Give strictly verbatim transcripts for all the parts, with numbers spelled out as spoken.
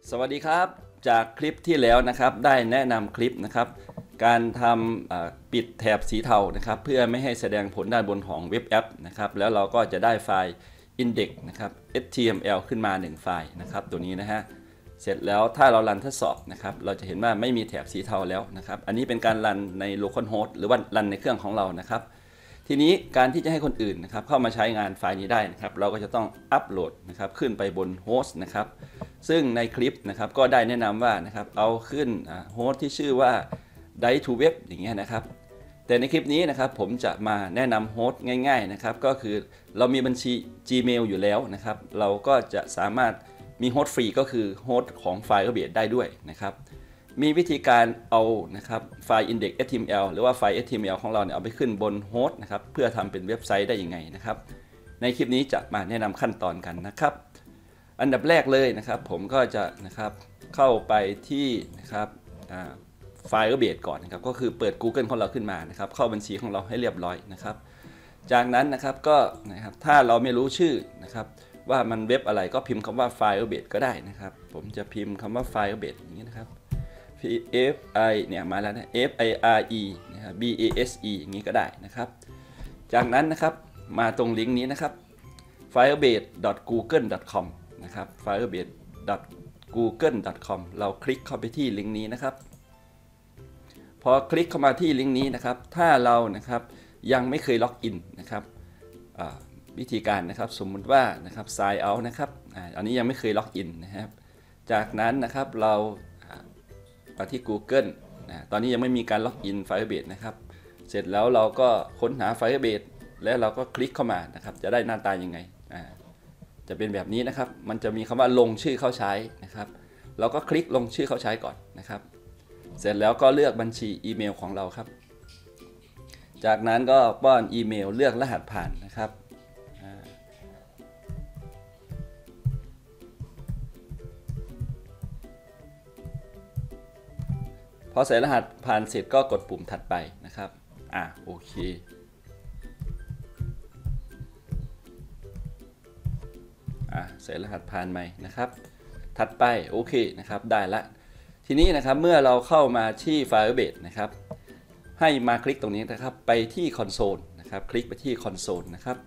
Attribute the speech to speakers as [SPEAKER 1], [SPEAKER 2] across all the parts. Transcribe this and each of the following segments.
[SPEAKER 1] สวัสดีครับจากคลิปที่แล้วนะครับได้แนะนำคลิปนะครับการทำปิดแถบสีเทานะครับเพื่อไม่ให้แสดงผลด้านบนของเว็บแอปนะครับแล้วเราก็จะได้ไฟล์ index นะครับ เอช ที เอ็ม แอล ขึ้นมาหนึ่งไฟล์นะครับตัวนี้นะฮะเสร็จแล้วถ้าเรารันทดสอบนะครับเราจะเห็นว่าไม่มีแถบสีเทาแล้วนะครับอันนี้เป็นการรันใน localhost หรือว่ารันในเครื่องของเรานะครับทีนี้การที่จะให้คนอื่นนะครับเข้ามาใช้งานไฟล์นี้ได้นะครับเราก็จะต้องอัปโหลดนะครับขึ้นไปบนโฮสต์นะครับซึ่งในคลิปนะครับก็ได้แนะนำว่านะครับเอาขึ้นโฮสต์ที่ชื่อว่า Dive to Web อย่างเงี้ยนะครับแต่ในคลิปนี้นะครับผมจะมาแนะนำโฮสต์ง่ายๆนะครับก็คือเรามีบัญชี Gmail อยู่แล้วนะครับเราก็จะสามารถมีโฮสต์ฟรีก็คือโฮสต์ของ Firebase ได้ด้วยนะครับมีวิธีการเอานะครับไฟล์ index เอช ที เอ็ม แอล หรือว่าไฟล์ เอช ที เอ็ม แอล ของเราเนี่ยเอาไปขึ้นบนโฮสต์นะครับเพื่อทำเป็นเว็บไซต์ได้ยังไงนะครับในคลิปนี้จะมาแนะนำขั้นตอนกันนะครับอันดับแรกเลยนะครับผมก็จะนะครับเข้าไปที่นะครับไฟล์ Firebase ก่อนนะครับก็คือเปิด Google ของเราขึ้นมานะครับเข้าบัญชีของเราให้เรียบร้อยนะครับจากนั้นนะครับก็นะครับถ้าเราไม่รู้ชื่อนะครับว่ามันเว็บอะไรก็พิมพ์คำว่า Firebase ก็ได้นะครับผมจะพิมพ์คำว่า Firebase อย่างนี้นะครับF I เนี่ยมาแล้วนะ F I R E นะครับ B A S E อย่างนี้ก็ได้นะครับจากนั้นนะครับมาตรงลิงก์นี้นะครับ firebase ดอท กูเกิล ดอท คอม นะครับ firebase ดอท กูเกิล ดอท คอม เราคลิกเข้าไปที่ลิงก์นี้นะครับพอคลิกเข้ามาที่ลิงก์นี้นะครับถ้าเรานะครับยังไม่เคยล็อกอินนะครับวิธีการนะครับสมมุติว่านะครับ sign out นะครับอันนี้ยังไม่เคยล็อกอินนะครับจากนั้นนะครับเรามาที่ Google นะตอนนี้ยังไม่มีการล็อกอิน Firebase นะครับเสร็จแล้วเราก็ค้นหา Firebase แล้วเราก็คลิกเข้ามานะครับจะได้หน้าตายังไงจะเป็นแบบนี้นะครับมันจะมีคำว่าลงชื่อเข้าใช้นะครับเราก็คลิกลงชื่อเข้าใช้ก่อนนะครับเสร็จแล้วก็เลือกบัญชีอีเมลของเราครับจากนั้นก็ป้อนอีเมลเลือกรหัสผ่านนะครับพอใส่รหัสผ่านเสร็จก็กดปุ่มถัดไปนะครับอ่ะโอเคอ่ะใส่รหัสผ่านใหม่นะครับถัดไปโอเคนะครับได้ละทีนี้นะครับเมื่อเราเข้ามาที่ Firebase นะครับให้มาคลิกตรงนี้นะครับไปที่คอนโซลนะครับคลิกไปที่คอนโซลนะครับ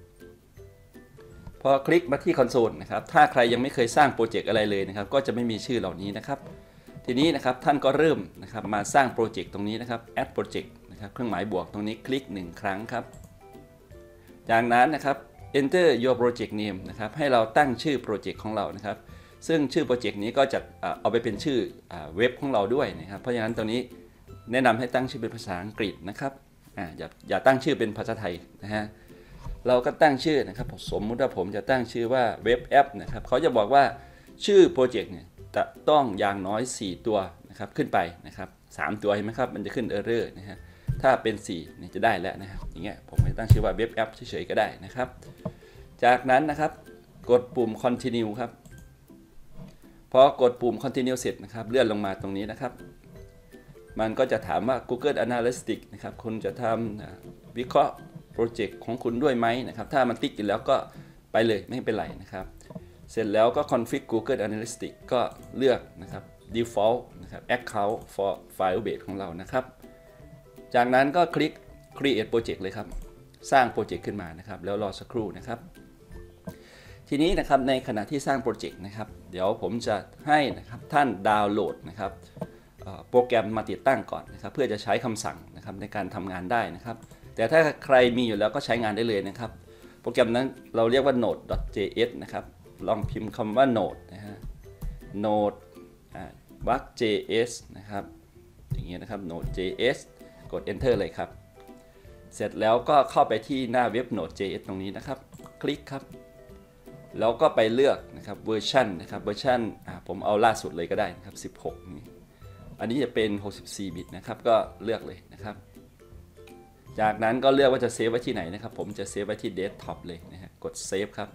[SPEAKER 1] พอคลิกมาที่คอนโซลนะครับถ้าใครยังไม่เคยสร้างโปรเจกต์อะไรเลยนะครับก็จะไม่มีชื่อเหล่านี้นะครับทีนี้นะครับท่านก็เริ่มนะครับมาสร้างโปรเจกต์ตรงนี้นะครับ add project นะครับเครื่องหมายบวกตรงนี้คลิกหนึ่งครั้งครับจากนั้นนะครับ enter your project name นะครับให้เราตั้งชื่อโปรเจกต์ของเรานะครับซึ่งชื่อโปรเจกต์นี้ก็จะเอาไปเป็นชื่อเว็บของเราด้วยนะครับเพราะฉะนั้นตรงนี้แนะนำให้ตั้งชื่อเป็นภาษาอังกฤษนะครับอ่าอย่าอย่าตั้งชื่อเป็นภาษาไทยนะฮะเราก็ตั้งชื่อนะครับสมมุติว่าผมจะตั้งชื่อว่าเว็บแอปนะครับเขาจะบอกว่าชื่อโปรเจกต์เนี่ยจะต้องอย่างน้อยสี่ตัวนะครับขึ้นไปนะครับสามตัวเห็นไหมครับมันจะขึ้น error นะฮะถ้าเป็นสี่เนี่ยจะได้แล้วนะครับอย่างเงี้ยผมจะตั้งชื่อว่าเว็บแอปเฉยๆก็ได้นะครับจากนั้นนะครับกดปุ่ม continue ครับพอกดปุ่ม continue เสร็จนะครับเลื่อนลงมาตรงนี้นะครับมันก็จะถามว่า Google Analytics นะครับคุณจะทำวิเคราะห์โปรเจกต์ของคุณด้วยไหมนะครับถ้ามันติ๊กอยู่แล้วก็ไปเลยไม่เป็นไรนะครับเสร็จแล้วก็ config Google Analytics ก็เลือกนะครับ default นะครับ account for Firebase ของเรานะครับจากนั้นก็คลิก create project เลยครับสร้างโปรเจกต์ขึ้นมานะครับแล้วรอสักครู่นะครับทีนี้นะครับในขณะที่สร้างโปรเจกต์นะครับเดี๋ยวผมจะให้นะครับท่านดาวน์โหลดนะครับโปรแกรมมาติดตั้งก่อนนะครับเพื่อจะใช้คำสั่งนะครับในการทำงานได้นะครับแต่ถ้าใครมีอยู่แล้วก็ใช้งานได้เลยนะครับโปรแกรมนั้นเราเรียกว่า node ดอท เจ เอส นะครับลองพิมพ์คำว่า node นะฮะ node วัก เจ เอส นะครับอย่างเงี้ยนะครับ node เจ เอส กด enter เลยครับเสร็จแล้วก็เข้าไปที่หน้าเว็บ node เจ เอส ตรงนี้นะครับคลิกครับแล้วก็ไปเลือกนะครับเวอร์ชันนะครับเวอร์ชันผมเอาล่าสุดเลยก็ได้นะครับสิบหกนี่อันนี้จะเป็นหกสิบสี่บิตนะครับก็เลือกเลยนะครับจากนั้นก็เลือกว่าจะเซฟไว้ที่ไหนนะครับผมจะเซฟไว้ที่เดสก์ท็อปเลยนะฮะกดเซฟครับ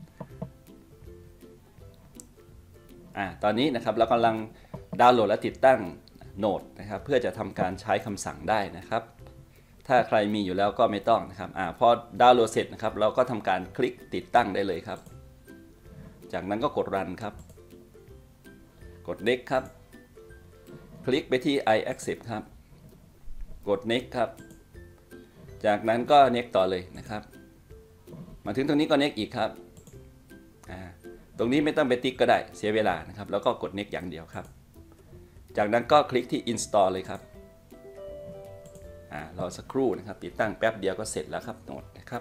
[SPEAKER 1] อ่าตอนนี้นะครับเรากำลังดาวน์โหลดและติดตั้งโนดนะครับเพื่อจะทำการใช้คำสั่งได้นะครับถ้าใครมีอยู่แล้วก็ไม่ต้องนะครับอ่าพอดาวน์โหลดเสร็จนะครับเราก็ทำการคลิกติดตั้งได้เลยครับจากนั้นก็กดรันครับกด next ครับคลิกไปที่ I accept ครับกด next ครับจากนั้นก็ next ต่อเลยนะครับมาถึงตรงนี้ก็ next อีกครับตรงนี้ไม่ต้องไปติ๊กก็ได้เสียเวลานะครับแล้วก็กด next อย่างเดียวครับจากนั้นก็คลิกที่ install เลยครับรอสักครู่นะครับติดตั้งแป๊บเดียวก็เสร็จแล้วครับโหนดนะครับ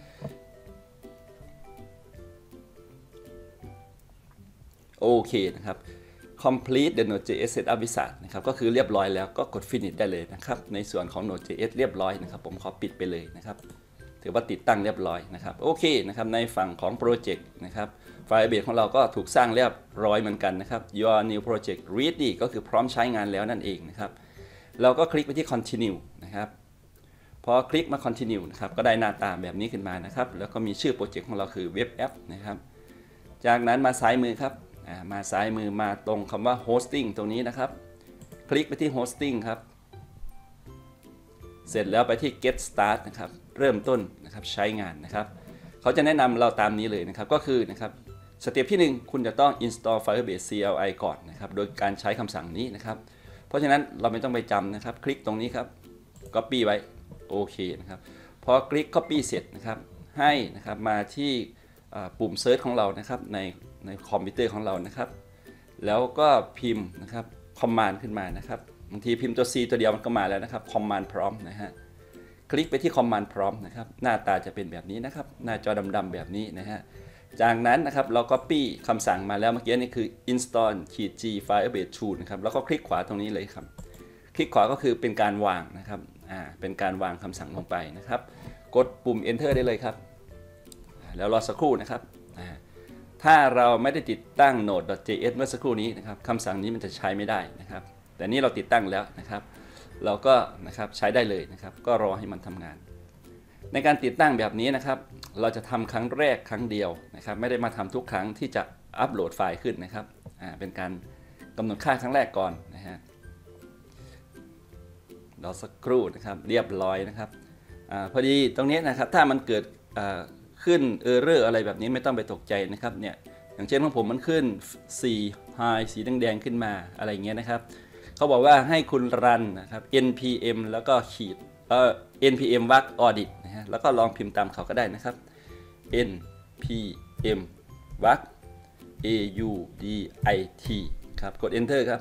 [SPEAKER 1] โอเคนะครับ complete the Node.js setup wizard นะครับก็คือเรียบร้อยแล้วก็กด finish ได้เลยนะครับในส่วนของ Node.js เรียบร้อยนะครับผมขอปิดไปเลยนะครับถือว่าติดตั้งเรียบร้อยนะครับโอเคนะครับในฝั่งของโปรเจกต์นะครับไฟล์ Firebase ของเราก็ถูกสร้างเรียบร้อยเหมือนกันนะครับ your new project ready ก็คือพร้อมใช้งานแล้วนั่นเองนะครับเราก็คลิกไปที่ continue นะครับพอคลิกมา continue นะครับก็ได้หน้าตาแบบนี้ขึ้นมานะครับแล้วก็มีชื่อโปรเจกต์ของเราคือ web app นะครับจากนั้นมาซ้ายมือครับมาซ้ายมือมาตรงคำว่า hosting ตรงนี้นะครับคลิกไปที่ hosting ครับเสร็จแล้วไปที่ get start นะครับเริ่มต้นนะครับใช้งานนะครับเขาจะแนะนำเราตามนี้เลยนะครับก็คือนะครับสเต็ปที่หนึ่งคุณจะต้อง install Firebase ซี แอล ไอ ก่อนนะครับโดยการใช้คำสั่งนี้นะครับเพราะฉะนั้นเราไม่ต้องไปจำนะครับคลิกตรงนี้ครับ copy ไว้โอเคนะครับพอคลิก copy เสร็จนะครับให้นะครับมาที่ปุ่ม search ของเรานะครับในในคอมพิวเตอร์ของเรานะครับแล้วก็พิมพ์นะครับ command ขึ้นมานะครับบางทีพิมพ์ตัว C ตัวเดียวมันก็มาแล้วนะครับ command prompt นะฮะคลิกไปที่ command prompt นะครับหน้าตาจะเป็นแบบนี้นะครับหน้าจอดำๆแบบนี้นะฮะจากนั้นนะครับเรา copy คำสั่งมาแล้วเมื่อกี้นี่คือ install g firebase tool นะครับแล้วก็คลิกขวาตรงนี้เลยครับคลิกขวาก็คือเป็นการวางนะครับอ่าเป็นการวางคำสั่งลงไปนะครับกดปุ่ม enter ได้เลยครับแล้วรอสักครู่นะครับถ้าเราไม่ได้ติดตั้ง Node.js เมื่อสักครู่นี้นะครับคำสั่งนี้มันจะใช้ไม่ได้นะครับแต่นี่เราติดตั้งแล้วนะครับเราก็นะครับใช้ได้เลยนะครับก็รอให้มันทำงานในการติดตั้งแบบนี้นะครับเราจะทำครั้งแรกครั้งเดียวนะครับไม่ได้มาทำทุกครั้งที่จะอัปโหลดไฟล์ขึ้นนะครับอ่าเป็นการกำหนดค่าครั้งแรกก่อนนะฮะรอสักครู่นะครับเรียบร้อยนะครับอ่าพอดีตรงนี้นะครับถ้ามันเกิดอ่าขึ้นเออร์เรอร์อะไรแบบนี้ไม่ต้องไปตกใจนะครับเนี่ยอย่างเช่นของผมมันขึ้นสี่ high สีแดงๆขึ้นมาอะไรเงี้ยนะครับเขาบอกว่าให้คุณรันนะครับ npm แล้วก็ขีดเอ่อ npm vec audit นะฮะแล้วก็ลองพิมพ์ตามเขาก็ได้นะครับ npm vec audit ครับกด enter ครับ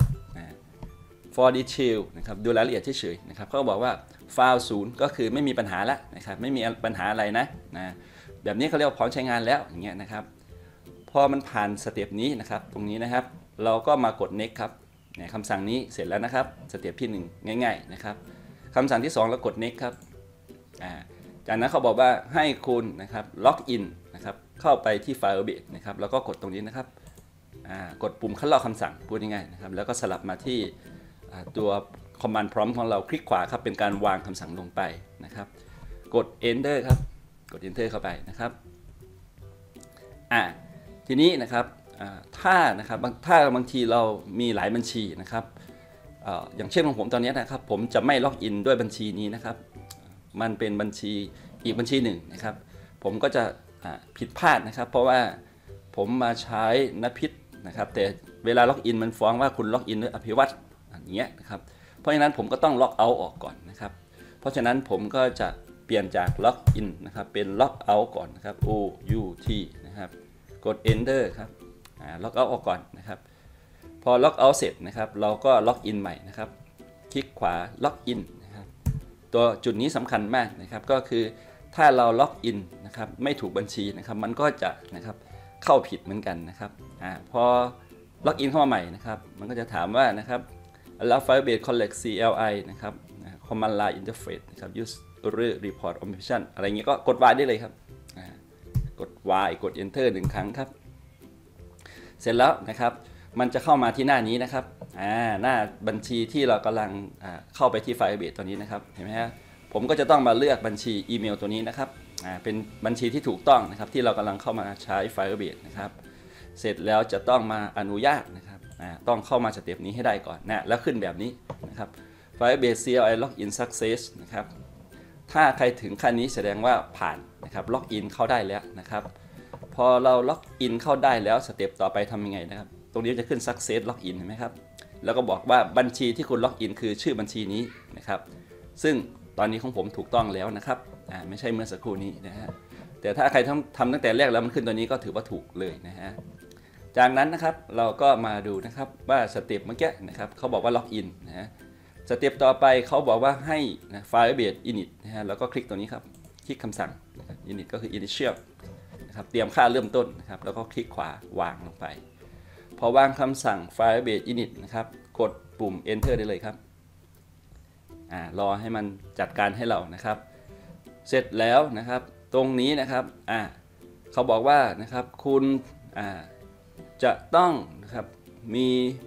[SPEAKER 1] for detail นะครับดูรายละเอียดเฉยๆนะครับเขาบอกว่าไฟล์ศูนย์ก็คือไม่มีปัญหาแล้วนะครับไม่มีปัญหาอะไรนะนะแบบนี้เขาเรียกว่าพร้อมใช้งานแล้วอย่างเงี้ยนะครับพอมันผ่านสเต็ปนี้นะครับตรงนี้นะครับเราก็มากด next ครับเนี่ยคำสั่งนี้เสร็จแล้วนะครับสเต็ปที่หนึ่งง่ายๆนะครับคำสั่งที่สองเรากด next ครับอ่าจากนั้นเขาบอกว่าให้คุณนะครับล็อกอินนะครับเข้าไปที่ Firebase นะครับแล้วก็กดตรงนี้นะครับอ่ากดปุ่มคัดลอกคำสั่งพูดง่ายๆนะครับแล้วก็สลับมาที่ตัว command prompt ของเราคลิกขวาครับเป็นการวางคำสั่งลงไปนะครับกด enter ครับกด enter เข้าไปนะครับอ่าทีนี้นะครับถ้านะครับถ้าบางทีเรามีหลายบัญชีนะครับออย่างเช่นของผมตอนนี้นะครับผมจะไม่ล็อกอินด้วยบัญชีนี้นะครับมันเป็นบัญชีอีกบัญชีหนึ่งนะครับผมก็จะผิดพลาดนะครับเพราะว่าผมมาใช้นภิษนะครับแต่เวลาล็อกอินมันฟ้องว่าคุณล็อกอินด้วยอภิวัตรอย่างเงี้ยนะครับเพราะฉะนั้นผมก็ต้องล็อกเอาท์ออกก่อนนะครับเพราะฉะนั้นผมก็จะเปลี่ยนจากล็อกอินนะครับเป็นล็อกเอาท์ก่อนนะครับ o u t นะครับกด enter ครับล็อกเอาท์ออกก่อนนะครับพอล็อกเอาท์เสร็จนะครับเราก็ล็อกอินใหม่นะครับคลิกขวาล็อกอินนะครับตัวจุดนี้สำคัญมากนะครับก็คือถ้าเราล็อกอินนะครับไม่ถูกบัญชีนะครับมันก็จะนะครับเข้าผิดเหมือนกันนะครับอ่าพอล็อกอินเข้ามาใหม่นะครับมันก็จะถามว่านะครับ allow Firebase collect ซี แอล ไอ นะครับ command line interface นะครับ use report option อะไรเงี้ยก็กด Y ได้เลยครับกด Y กด enter หนึ่งครั้งครับเสร็จแล้วนะครับมันจะเข้ามาที่หน้านี้นะครับอ่าหน้าบัญชีที่เรากำลังเข้าไปที่ Firebase ตัวนี้นะครับเห็นไหมฮะผมก็จะต้องมาเลือกบัญชีอีเมลตัวนี้นะครับอ่าเป็นบัญชีที่ถูกต้องนะครับที่เรากำลังเข้ามาใช้ Firebase นะครับเสร็จแล้วจะต้องมาอนุญาตนะครับอ่าต้องเข้ามาสเต็ปนี้ให้ได้ก่อนนะแล้วขึ้นแบบนี้นะครับ Firebase ซี แอล ไอ login success นะครับถ้าใครถึงขั้นนี้แสดงว่าผ่านนะครับล็อกอินเข้าได้แล้วนะครับพอเราล็อกอินเข้าได้แล้วสเต็ปต่อไปทำยังไงนะครับตรงนี้จะขึ้น success login เห็นไหมครับแล้วก็บอกว่าบัญชีที่คุณล็อกอินคือชื่อบัญชีนี้นะครับซึ่งตอนนี้ของผมถูกต้องแล้วนะครับอ่าไม่ใช่เมื่อสักครู่นี้นะฮะแต่ถ้าใครทำทำตั้งแต่แรกแล้วมันขึ้นตัวนี้ก็ถือว่าถูกเลยนะฮะจากนั้นนะครับเราก็มาดูนะครับว่าสเต็ปเมื่อกี้นะครับเขาบอกว่าล็อกอินนะฮะสเต็ปต่อไปเขาบอกว่าให้นะ Firebase init นะฮะแล้วก็คลิกตัวนี้ครับคลิกคำสั่ง init ก็คือ initial นะครับเตรียมค่าเริ่มต้นนะครับแล้วก็คลิกขวาวางลงไปพอวางคำสั่ง Firebase init นะครับกดปุ่ม enter ได้เลยครับอ่ารอให้มันจัดการให้เรานะครับเสร็จแล้วนะครับตรงนี้นะครับอ่าเขาบอกว่านะครับคุณอ่าจะต้องนะครับมี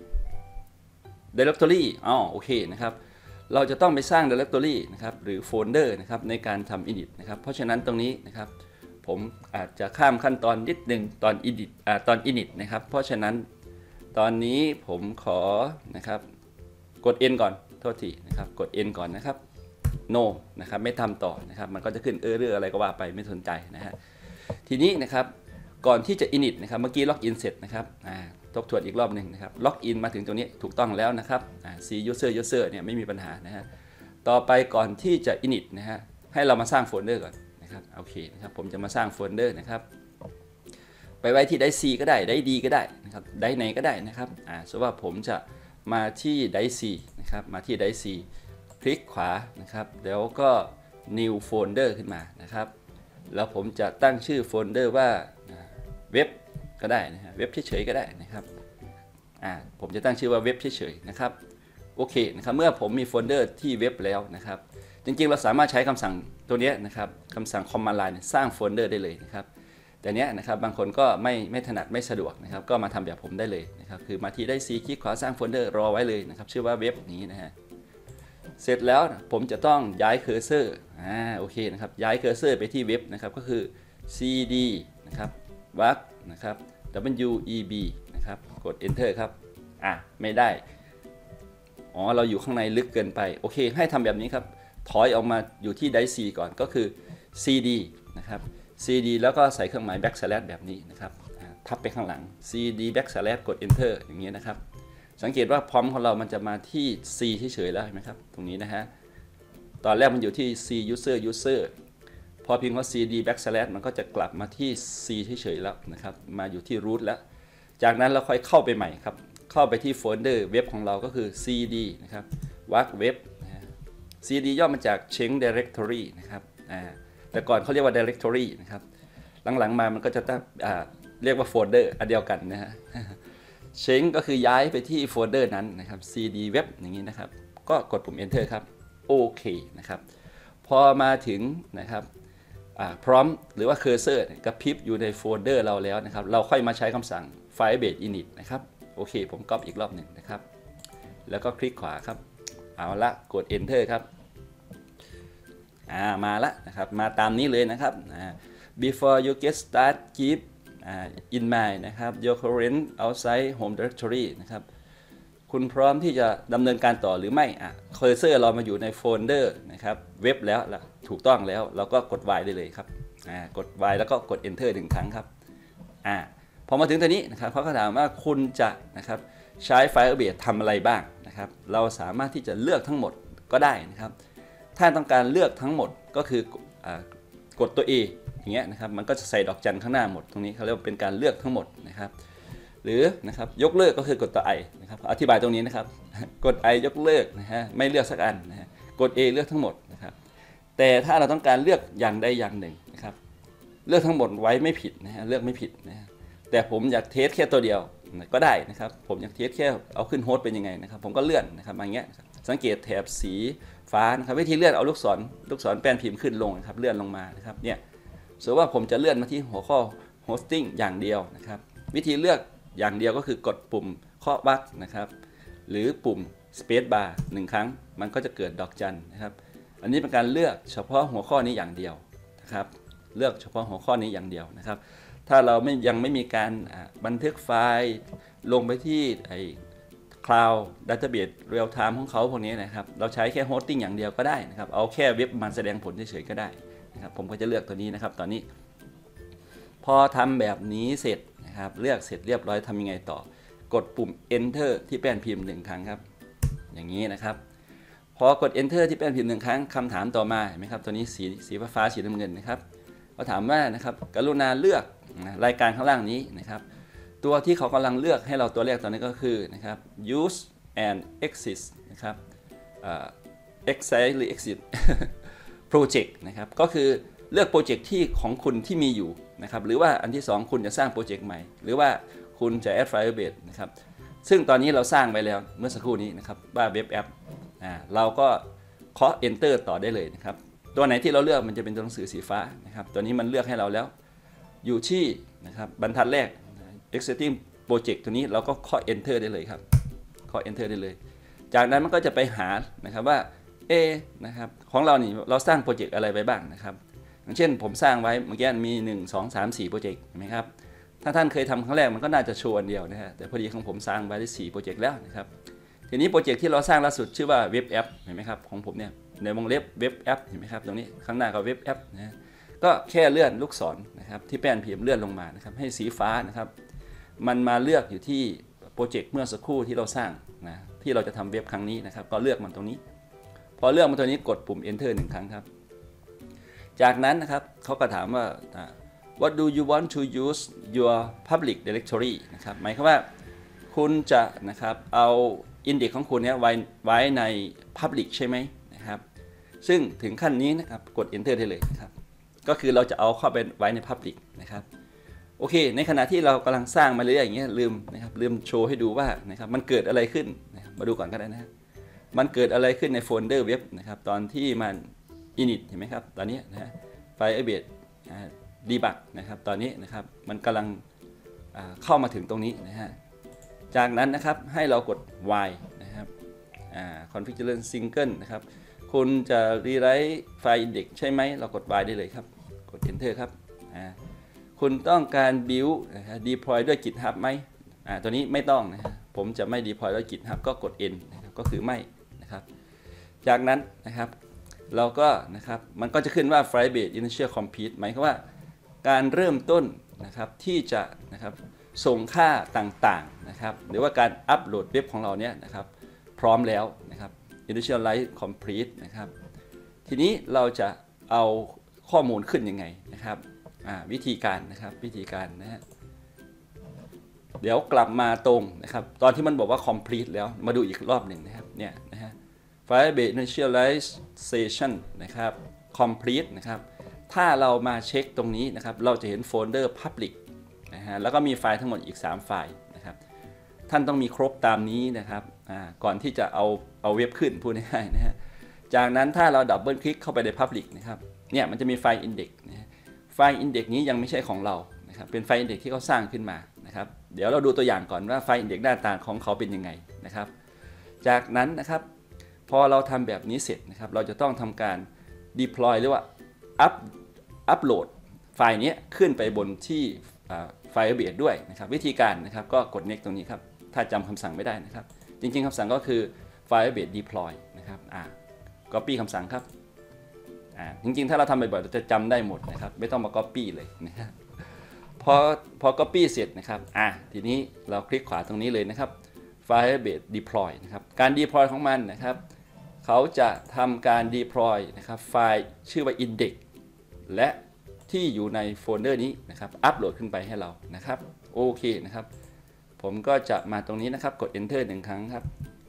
[SPEAKER 1] directory อ๋อโอเคนะครับเราจะต้องไปสร้าง directory นะครับหรือโฟลเดอร์นะครับในการทำ init นะครับเพราะฉะนั้นตรงนี้นะครับผมอาจจะข้ามขั้นตอนนิดนึงตอน init อ่าตอน init นะครับเพราะฉะนั้นตอนนี้ผมขอนะครับกด n ก่อนโทษทีนะครับกด n ก่อนนะครับ no นะครับไม่ทำต่อนะครับมันก็จะขึ้นเออเรื่องอะไรก็ว่าไปไม่สนใจนะฮะทีนี้นะครับก่อนที่จะ init นะครับเมื่อกี้ล็อกอินเสร็จนะครับทบทวนอีกรอบหนึ่งนะครับล็อกอินมาถึงตรงนี้ถูกต้องแล้วนะครับ C user user เนี่ยไม่มีปัญหานะฮะต่อไปก่อนที่จะ init นะฮะให้เรามาสร้างโฟลเดอร์ก่อนนะครับโอเคนะครับผมจะมาสร้างโฟลเดอร์นะครับไปไว้ที่ไดซี ก็ได้ไดดีก็ได้นะครับไดไหนก็ได้นะครับอ่าสมมติว่าผมจะมาที่ไดซีนะครับมาที่ไดซีคลิกขวานะครับแล้วก็ new folder ขึ้นมานะครับแล้วผมจะตั้งชื่อโฟลเดอร์ว่าเว็บก็ได้นะฮะเว็บเฉยๆก็ได้นะครับอ่าผมจะตั้งชื่อว่าเว็บเฉยๆนะครับโอเคนะครับเมื่อผมมีโฟลเดอร์ที่เว็บแล้วนะครับจริงๆเราสามารถใช้คำสั่งตัวนี้นะครับคำสั่ง command line สร้างโฟลเดอร์ได้เลยนะครับแต่เนี้ยนะครับบางคนก็ไม่ไม่ถนัดไม่สะดวกนะครับก็มาทำแบบผมได้เลยนะครับคือมาที่ได้ C คลิกขวาสร้างโฟลเดอร์รอไว้เลยนะครับชื่อว่าเว็บนี้นะฮะเสร็จแล้วผมจะต้องย้ายเคอร์เซอร์อ่าโอเคนะครับย้ายเคอร์เซอร์ไปที่เว็บนะครับก็คือ cd นะครับวักนะครับ web นะครับกด enter ครับอ่ะไม่ได้อ๋อเราอยู่ข้างในลึกเกินไปโอเคให้ทำแบบนี้ครับถอยออกมาอยู่ที่ไดซีก่อนก็คือ cd นะครับ cd แล้วก็ใส่เครื่องหมาย backslash แบบนี้นะครับทับไปข้างหลัง cd backslash กด enter อย่างนี้นะครับสังเกตว่าพร้อมของเรามันจะมาที่ c เฉยๆแล้วเห็นไหมครับตรงนี้นะฮะตอนแรกมันอยู่ที่ c user user พอพิมพ์ว่า cd backslash มันก็จะกลับมาที่ c เฉยๆแล้วนะครับมาอยู่ที่ root แล้วจากนั้นเราค่อยเข้าไปใหม่ครับเข้าไปที่โฟลเดอร์เว็บของเราก็คือ cd นะครับวักเว็บ cd ย่อมาจาก change directory นะครับอ่าแต่ก่อนเขาเรียกว่า directory นะครับหลังๆมามันก็จะตั้งอ่าเรียกว่าโฟลเดอร์อันเดียวกันนะฮะ change ก็คือย้ายไปที่โฟลเดอร์นั้นนะครับ cd web อย่างนี้นะครับก็กดปุ่ม enter ครับโอเคนะครับพอมาถึงนะครับพร้อมหรือว่า cursor กระพริบอยู่ในโฟลเดอร์เราแล้วนะครับเราค่อยมาใช้คำสั่ง firebase init นะครับโอเคผมก๊อปอีกรอบหนึ่งนะครับแล้วก็คลิกขวาครับเอาละกด enter ครับอ่ามาละนะครับมาตามนี้เลยนะครับ before you get start keep in mind นะครับ your current outside home directory นะครับคุณพร้อมที่จะดำเนินการต่อหรือไม่อ่ะเคอร์เซอร์เรามาอยู่ในโฟลเดอร์นะครับเว็บแล้วถูกต้องแล้วเราก็กด Y ได้เลยครับอ่ากด Y แล้วก็กด enter หนึ่งครั้งครับอ่าพอมาถึงตรงนี้นะครับเขาก็ถามว่าคุณจะนะครับใช้ Firebase ทำอะไรบ้างนะครับเราสามารถที่จะเลือกทั้งหมดก็ได้นะครับถ้าต้องการเลือกทั้งหมดก็คืออ่ากดตัว A อย่างเงี้ยนะครับมันก็จะใส่ดอกจันข้างหน้าหมดตรงนี้เขาเรียกว่าเป็นการเลือกทั้งหมดนะครับหรือนะครับยกเลิกก็คือกดตัว I นะครับอธิบายตรงนี้นะครับกด I ยกเลิกนะฮะไม่เลือกสักอันนะฮะกด A เลือกทั้งหมดนะครับแต่ถ้าเราต้องการเลือกอย่างใดอย่างหนึ่งนะครับเลือกทั้งหมดไว้ไม่ผิดนะฮะเลือกไม่ผิดนะฮะแต่ผมอยากเทสแค่ตัวเดียวก็ได้นะครับผมอยากเทสแค่เอาขึ้นโฮสต์เป็นยังไงนะครับผมก็เลื่อนนะครับอย่างเงี้ยสังเกตแถบสีฟ้านะครับวิธีเลื่อนเอาลูกศรลูกศรแป้นพิมพ์ขึ้นลงนะครับเลื่อนลงมานะครับเนี่ยสมมติว่าผมจะเลื่อนมาที่หัวข้อ hosting อย่างเดียวนะครับวิธีเลือกอย่างเดียวก็คือกดปุ่มเคาะวรรคนะครับหรือปุ่ม space bar หนึ่งครั้งมันก็จะเกิดดอกจันนะครับอันนี้เป็นการเลือกเฉพาะหัวข้อนี้อย่างเดียวนะครับเลือกเฉพาะหัวข้อนี้อย่างเดียวนะครับถ้าเราไม่ยังไม่มีการบันทึกไฟล์ลงไปที่ไอ้ cloud database real time ของเขาพวกนี้นะครับเราใช้แค่ hosting อย่างเดียวก็ได้นะครับเอาแค่เว็บมาแสดงผลเฉยๆก็ได้นะครับผมก็จะเลือกตัวนี้นะครับตอนนี้พอทำแบบนี้เสร็จนะครับเลือกเสร็จเรียบร้อยทำยังไงต่อกดปุ่ม enter ที่แป้นพิมพ์หนึ่งครั้งครับอย่างนี้นะครับพอกด enter ที่แป้นพิมพ์หนึ่งครั้งคำถามต่อมาเห็นไหมครับตัวนี้สีสีฟ้าสีน้ำเงินนะครับเขาถามว่านะครับกรุณาเลือกรายการข้างล่างนี้นะครับตัวที่เขากำลังเลือกให้เราตัวแรกตอนนี้ก็คือนะครับ use and exit นะครับ exit หรือ exit project นะครับก็คือเลือกโปรเจกต์ที่ของคุณที่มีอยู่นะครับหรือว่าอันที่สองคุณจะสร้างโปรเจกต์ใหม่หรือว่าคุณจะ add Firebase นะครับซึ่งตอนนี้เราสร้างไปแล้วเมื่อสักครู่นี้นะครับว่าเว็บแอปเราก็เคาะ enter ต่อได้เลยนะครับตัวไหนที่เราเลือกมันจะเป็นตัวหนังสือสีฟ้านะครับตัวนี้มันเลือกให้เราแล้วอยู่ที่นะครับบรรทัดแรก existing project ตัวนี้เราก็เคาะ enter ได้เลยครับเคาะ enter ได้เลยจากนั้นมันก็จะไปหานะครับว่าเอนะครับของเรานี่เราสร้างโปรเจกต์อะไรไปบ้างนะครับอย่างเช่นผมสร้างไว้เมื่อกี้มีหนึ่ง สอง สาม สี่โปรเจกต์เห็นไหมครับถ้าท่านเคยทำครั้งแรกมันก็น่าจะโชว์อันเดียวนะฮะแต่พอดีของผมสร้างไว้ได้สี่โปรเจกต์แล้วนะครับทีนี้โปรเจกต์ที่เราสร้างล่าสุดชื่อว่าเว็บแอปเห็นไหมครับของผมเนี่ยในวงเล็บเว็บแอปเห็นไหมครับตรงนี้ข้างหน้าก็เว็บแอปนะก็แค่เลื่อนลูกศรนะครับที่แป้นพิมพ์เลื่อนลงมานะครับให้สีฟ้านะครับมันมาเลือกอยู่ที่โปรเจกต์เมื่อสักครู่ที่เราสร้างนะที่เราจะทำเว็บครั้งนี้นะครับก็เลือกมันตรงนี้พอเลือกมาตัวนี้กดปุ่ม enter หนึ่งครั้งครับจากนั้นนะครับเขาก็ถามว่า what do you want to use your public directory นะครับหมายความว่าคุณจะนะครับเอา index ของคุณเนี้ยไว้ไว้ใน public ใช่ไหมนะครับซึ่งถึงขั้นนี้นะครับกด enter ได้เลยนะครับก็คือเราจะเอาเข้าไปไว้ใน public นะครับโอเคในขณะที่เรากำลังสร้างมาเรื่อยอย่างเงี้ยลืมนะครับลืมโชว์ให้ดูว่านะครับมันเกิดอะไรขึ้นนะครับมาดูก่อนก็ได้นะมันเกิดอะไรขึ้นในโฟลเดอร์เว็บนะครับตอนที่มัน init เห็นไหมครับตอนนี้นะฮะ Firebase debug นะครับตอนนี้นะครับมันกำลังเข้ามาถึงตรงนี้นะฮะจากนั้นนะครับให้เรากด y นะครับ configuration single นะครับคุณจะ rewrite file index ใช่ไหมเรากด y ได้เลยครับกด enter ครับคุณต้องการ build นะครับ deploy ด้วย GitHub ไหมตัวนี้ไม่ต้องนะฮะผมจะไม่ deploy ด้วย GitHub ก็กด n นะครับก็คือไม่นะครับจากนั้นนะครับเราก็นะครับมันก็จะขึ้นว่า Firebase initial complete หมายความว่าการเริ่มต้นนะครับที่จะนะครับส่งค่าต่างๆนะครับหรือว่าการอัปโหลดเว็บของเราเนี่ยนะครับพร้อมแล้วนะครับ initialize complete นะครับทีนี้เราจะเอาข้อมูลขึ้นยังไงนะครับวิธีการนะครับวิธีการนะฮะเดี๋ยวกลับมาตรงนะครับตอนที่มันบอกว่า complete แล้วมาดูอีกรอบหนึ่งนะครับเนี่ยนะฮะ Firebase initialization นะครับ complete นะครับถ้าเรามาเช็คตรงนี้นะครับเราจะเห็นโฟลเดอร์ public นะฮะแล้วก็มีไฟล์ทั้งหมดอีกสามไฟล์นะครับท่านต้องมีครบตามนี้นะครับก่อนที่จะเอาเอาเว็บขึ้นพูดง่ายๆนะฮะจากนั้นถ้าเราดับเบิลคลิกเข้าไปใน public นะครับเนี่ยมันจะมีไฟล์ index นะฮะไฟล์ index นี้ยังไม่ใช่ของเรานะครับเป็นไฟล์ index ที่เขาสร้างขึ้นมานะครับเดี๋ยวเราดูตัวอย่างก่อนว่าไฟล์ index หน้าตาของเขาเป็นยังไงนะครับจากนั้นนะครับพอเราทำแบบนี้เสร็จนะครับเราจะต้องทำการ deploy หรือว่า up อัปโหลดไฟล์นี้ขึ้นไปบนที่ Firebase ด้วยนะครับวิธีการนะครับก็กด next ตรงนี้ครับถ้าจำคำสั่งไม่ได้นะครับจริงๆคำสั่งก็คือ Firebase deploy นะครับอ่า copy คำสั่งครับอ่าจริงๆถ้าเราทำบ่อยๆเราจะจำได้หมดนะครับไม่ต้องมา copy เลยนะครับพอพอ copy เสร็จนะครับอ่าทีนี้เราคลิกขวาตรงนี้เลยนะครับ Firebase deploy นะครับการ deploy ของมันนะครับเขาจะทำการ deploy นะครับไฟล์ชื่อว่า index และที่อยู่ในโฟลเดอร์นี้นะครับอัปโหลดขึ้นไปให้เรานะครับโอเคนะครับผมก็จะมาตรงนี้นะครับกด enter หนึ่งครั้งครับ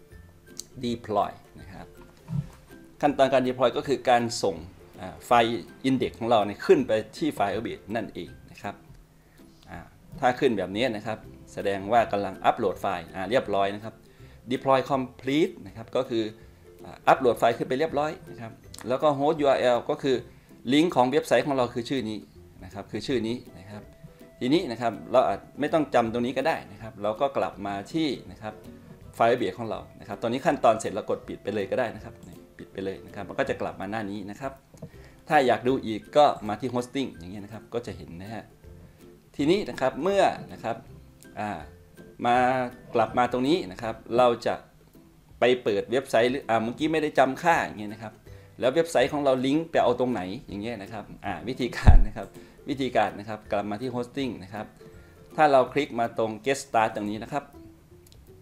[SPEAKER 1] deploy นะครับขั้นตอนการ deploy ก็คือการส่งไฟล์ index ของเราเนี่ยขึ้นไปที่ Firebase นั่นเองนะครับถ้าขึ้นแบบนี้นะครับแสดงว่ากำลังอัปโหลดไฟล์เรียบร้อยนะครับ deploy complete นะครับก็คืออัปโหลดไฟล์ขึ้นไปเรียบร้อยนะครับแล้วก็ host ยู อาร์ แอล ก็คือลิงก์ของเว็บไซต์ของเราคือชื่อนี้นะครับคือชื่อนี้นะครับทีนี้นะครับเราอาจไม่ต้องจำตรงนี้ก็ได้นะครับเราก็กลับมาที่นะครับ Firebase ของเรานะครับตอนนี้ขั้นตอนเสร็จเรากดปิดไปเลยก็ได้นะครับปิดไปเลยนะครับมันก็จะกลับมาหน้านี้นะครับถ้าอยากดูอีกก็มาที่ hosting อย่างเงี้ยนะครับก็จะเห็นนะฮะทีนี้นะครับเมื่อนะครับมากลับมาตรงนี้นะครับเราจะไปเปิดเว็บไซต์หรืออ่าเมื่อกี้ไม่ได้จำค่าอย่างเงี้ยนะครับแล้วเว็บไซต์ของเราลิงก์ไปเอาตรงไหนอย่างเงี้ยนะครับอ่าวิธีการนะครับวิธีการนะครับกลับมาที่ hosting นะครับถ้าเราคลิกมาตรง get start ตรงนี้นะครับ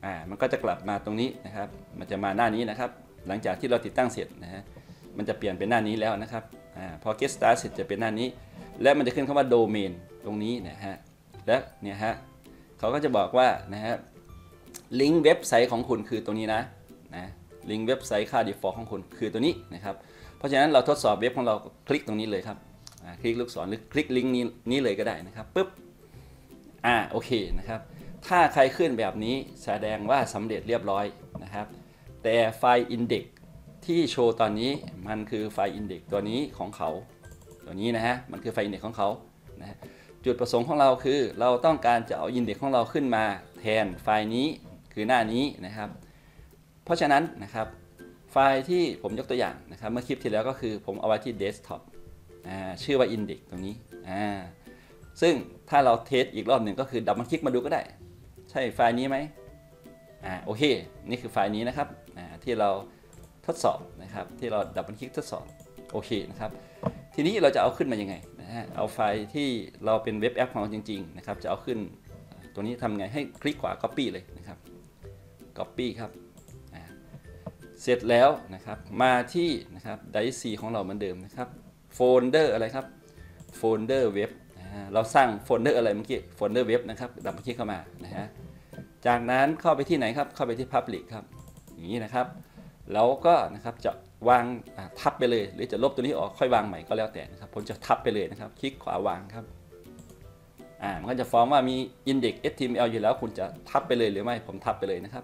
[SPEAKER 1] อ่ามันก็จะกลับมาตรงนี้นะครับมันจะมาหน้านี้นะครับหลังจากที่เราติดตั้งเสร็จนะฮะมันจะเปลี่ยนเป็นหน้านี้แล้วนะครับอ่าพอ get start เสร็จจะเป็นหน้านี้และมันจะขึ้นคำว่า domain ตรงนี้นะฮะและเนี่ยฮะเขาก็จะบอกว่านะฮะลิงก์เว็บไซต์ของคุณคือตัวนี้นะนะลิงก์เว็บไซต์ค่า default ของคุณคือตัวนี้นะครับเพราะฉะนั้นเราทดสอบเว็บของเราคลิกตรงนี้เลยครับคลิกลูกศรหรือคลิกลิงก์นี้นี้เลยก็ได้นะครับปุ๊บอ่าโอเคนะครับถ้าใครขึ้นแบบนี้แสดงว่าสำเร็จเรียบร้อยนะครับแต่ไฟล์ index ที่โชว์ตอนนี้มันคือไฟล์ index ตัวนี้ของเขาตัวนี้นะฮะมันคือไฟล์ index ของเขานะจุดประสงค์ของเราคือเราต้องการจะเอา index ของเราขึ้นมาแทนไฟล์นี้คือหน้านี้นะครับเพราะฉะนั้นนะครับไฟล์ที่ผมยกตัวอย่างนะครับเมื่อคลิปที่แล้วก็คือผมเอาไว้ที่ desktop ชื่อว่า index ตรงนี้ซึ่งถ้าเราเทสอีกรอบหนึ่งก็คือดับเบิลคลิกมาดูก็ได้ใช่ไฟล์นี้ไหมอ่าโอเคนี่คือไฟล์นี้นะครับที่เราทดสอบนะครับที่เราดับเบิลคลิกทดสอบโอเคนะครับทีนี้เราจะเอาขึ้นมายังไงนะฮะเอาไฟล์ที่เราเป็นเว็บแอปของเราจริงๆนะครับจะเอาขึ้นตัวนี้ทำไงให้คลิกขวา copy เลยนะครับ copy ครับเสร็จแล้วนะครับมาที่นะครับไดร์ C ของเราเหมือนเดิมนะครับโฟลเดอร์อะไรครับโฟลเดอร์เว็บเราสร้างโฟลเดอร์อะไรเมื่อกี้โฟลเดอร์เว็บนะครับดับเบิลคลิกเข้ามานะฮะจากนั้นเข้าไปที่ไหนครับเข้าไปที่ Public ครับอย่างนี้นะครับแล้วก็นะครับจะวางทับไปเลยหรือจะลบตัวนี้ออกค่อยวางใหม่ก็แล้วแต่นะครับผมจะทับไปเลยนะครับคลิกขวาวางครับอ่ามันก็จะฟ้องว่ามี index เอช ที เอ็ม แอล อยู่แล้วคุณจะทับไปเลยหรือไม่ผมทับไปเลยนะครับ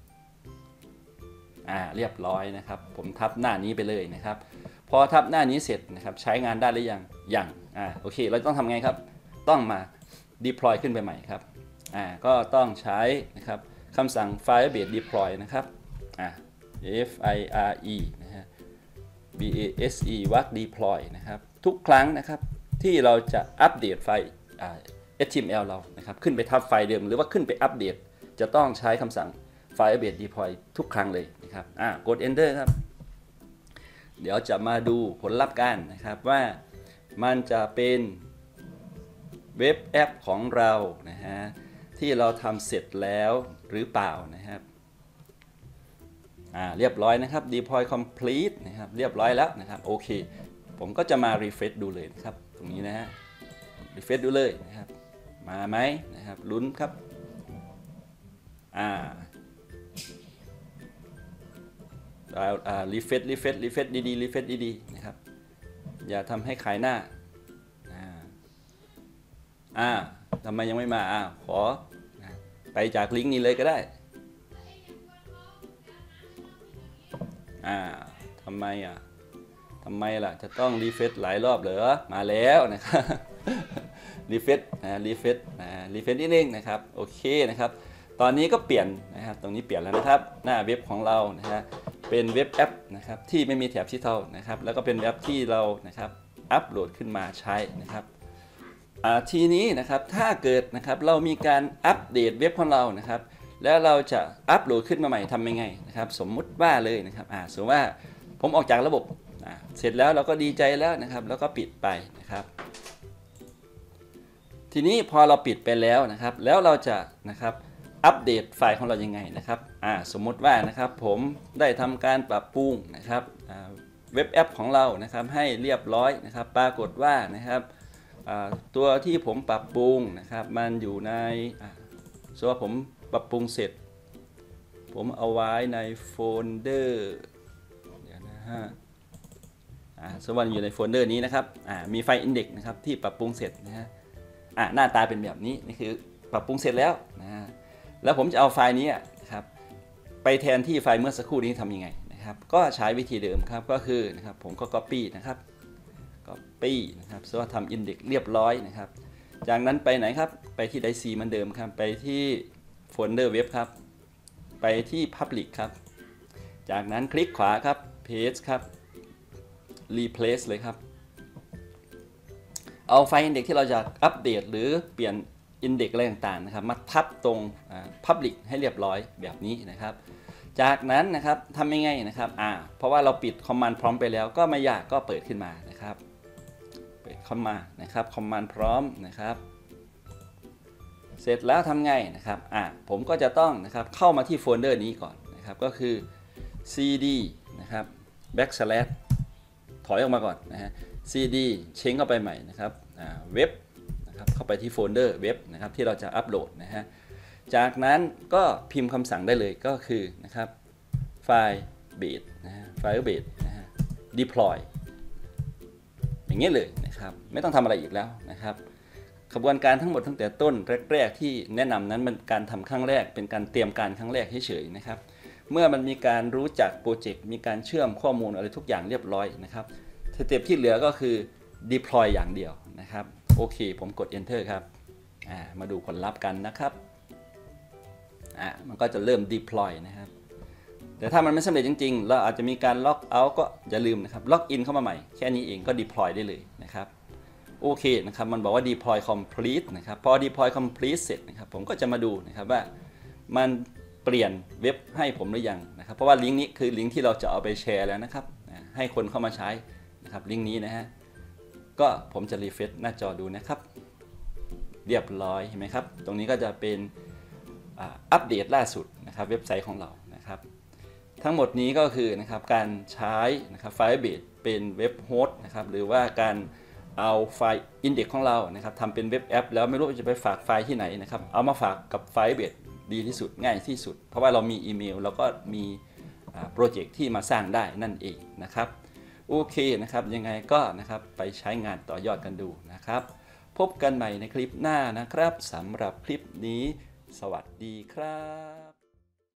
[SPEAKER 1] อ่าเรียบร้อยนะครับผมทับหน้านี้ไปเลยนะครับพอทับหน้านี้เสร็จนะครับใช้งานได้หรือยังยังอ่าโอเคเราต้องทำไงครับต้องมา deploy ขึ้นไปใหม่ครับอ่าก็ต้องใช้นะครับคำสั่ง Firebase deploy นะครับอ่า F I R E นะฮะ B A S E วัก deploy นะครับทุกครั้งนะครับที่เราจะอัปเดตไฟล์ เอช ที เอ็ม แอล เรานะครับขึ้นไปทับไฟล์เดิมหรือว่าขึ้นไปอัปเดตจะต้องใช้คำสั่ง Firebase deploy ทุกครั้งเลยนะครับอ่ากด enter ครับเดี๋ยวจะมาดูผลลัพธ์กันนะครับว่ามันจะเป็นเว็บแอปของเรานะฮะที่เราทำเสร็จแล้วหรือเปล่านะครับอ่าเรียบร้อยนะครับ deploy complete นะครับเรียบร้อยแล้วนะครับโอเคผมก็จะมา refresh ดูเลยนะครับตรงนี้นะฮะ refresh ดูเลยนะครับมาไหมนะครับลุ้นครับอ่าอ่า refresh refresh refresh ดีๆ refresh ดีๆนะครับอย่าทำให้ขายหน้าอ่าทำไมยังไม่มาอ่าขอไปจากลิงก์นี้เลยก็ได้อ่าทำไมอ่ะทำไมล่ะจะต้องรีเฟรชหลายรอบเหรอมาแล้วนะครับรีเฟรชนะรีเฟรชนะรีเฟรชนิดนึงนะครับโอเคนะครับตอนนี้ก็เปลี่ยนนะครับตรงนี้เปลี่ยนแล้วนะครับหน้าเว็บของเรานะฮะเป็นเว็บแอปนะครับที่ไม่มีแถบสีเทานะครับแล้วก็เป็นเว็บที่เรานะครับอัปโหลดขึ้นมาใช้นะครับทีนี้นะครับถ้าเกิดนะครับเรามีการอัปเดตเว็บของเรานะครับแล้วเราจะอัปโหลดขึ้นมาใหม่ทำยังไงนะครับสมมุติว่าเลยนะครับอ่าสมมติว่าผมออกจากระบบเสร็จแล้วเราก็ดีใจแล้วนะครับแล้วก็ปิดไปนะครับทีนี้พอเราปิดไปแล้วนะครับแล้วเราจะนะครับอัปเดตไฟล์ของเรายังไงนะครับอ่าสมมุติว่านะครับผมได้ทำการปรับปรุงนะครับเว็บแอปของเรานะครับให้เรียบร้อยนะครับปรากฏว่านะครับตัวที่ผมปรับปรุงนะครับมันอยู่ในส่วนผมปรับปรุงเสร็จผมเอาไว้ในโฟลเดอร์เดี๋ยวนะฮะสมมติอยู่ในโฟลเดอร์นี้นะครับมีไฟล์ index นะครับที่ปรับปรุงเสร็จนะฮะหน้าตาเป็นแบบนี้นี่คือปรับปรุงเสร็จแล้วนะแล้วผมจะเอาไฟล์นี้นะครับไปแทนที่ไฟล์เมื่อสักครู่นี้ทำยังไงนะครับก็ใช้วิธีเดิมครับก็คือนะครับผมก็ copy นะครับ copy นะครับสมมติว่าทำ index เรียบร้อยนะครับจากนั้นไปไหนครับไปที่ไดร์ C เหมือนเดิมครับไปที่โฟลเดอร์เว็บครับไปที่ Public ครับจากนั้นคลิกขวาครับ Paste ครับ Replace เลยครับเอาไฟล์ index ที่เราจะอัปเดตหรือเปลี่ยน index อะไรต่างๆนะครับมาทับตรง Public ให้เรียบร้อยแบบนี้นะครับจากนั้นนะครับทำยังไงนะครับอ่าเพราะว่าเราปิด Command Prompt ไปแล้วก็ไม่ยากก็เปิดขึ้นมานะครับเปิดเข้ามานะครับ Command Prompt นะครับเสร็จแล้วทำไงนะครับอ่ะผมก็จะต้องนะครับเข้ามาที่โฟลเดอร์นี้ก่อนนะครับก็คือ cd นะครับ backslash ถอยออกมาก่อนนะฮะ cd เช้งเข้าไปใหม่นะครับอ่าเว็บนะครับเข้าไปที่โฟลเดอร์เว็บนะครับที่เราจะอัปโหลดนะฮะจากนั้นก็พิมพ์คำสั่งได้เลยก็คือนะครับไฟล์ base นะฮะไฟล์ base นะฮะ deploy อย่างนี้เลยนะครับไม่ต้องทำอะไรอีกแล้วนะครับกระบวนการทั้งหมดตั้งแต่ต้นแรกๆที่แนะนำนั้นมันการทำครั้งแรกเป็นการเตรียมการครั้งแรกเฉยๆนะครับเมื่อมันมีการรู้จักโปรเจกต์มีการเชื่อมข้อมูลอะไรทุกอย่างเรียบร้อยนะครับสเต็ปที่เหลือก็คือ deploy อย่างเดียวนะครับโอเคผมกด enter ครับมาดูผลลัพธ์กันนะครับอ่ะมันก็จะเริ่ม deploy นะครับแต่ถ้ามันไม่สำเร็จจริงๆเราอาจจะมีการ log out ก็อย่าลืมนะครับ log in เข้ามาใหม่แค่นี้เองก็ deploy ได้เลยนะครับโอเคนะครับมันบอกว่า deploy complete นะครับพอ deploy complete เสร็จนะครับผมก็จะมาดูนะครับว่ามันเปลี่ยนเว็บให้ผมหรือยังนะครับเพราะว่าลิงก์นี้คือลิงก์ที่เราจะเอาไปแชร์แล้วนะครับให้คนเข้ามาใช้นะครับลิงก์นี้นะฮะก็ผมจะรีเฟรชหน้าจอดูนะครับเรียบร้อยเห็นไหมครับตรงนี้ก็จะเป็นอัปเดตล่าสุดนะครับเว็บไซต์ของเรานะครับทั้งหมดนี้ก็คือนะครับการใช้นะครับ Firebase เป็นเว็บโฮสต์นะครับหรือว่าการเอาไฟล์ Index ของเรานะครับทำเป็นเว็บแอปแล้วไม่รู้จะไปฝากไฟล์ที่ไหนนะครับเอามาฝากกับ Firebase ดีที่สุดง่ายที่สุดเพราะว่าเรามีอีเมลแล้วก็มีโปรเจกต์ที่มาสร้างได้นั่นเองนะครับโอเคนะครับยังไงก็นะครับไปใช้งานต่อยอดกันดูนะครับพบกันใหม่ในคลิปหน้านะครับสำหรับคลิปนี้สวัสดีครับ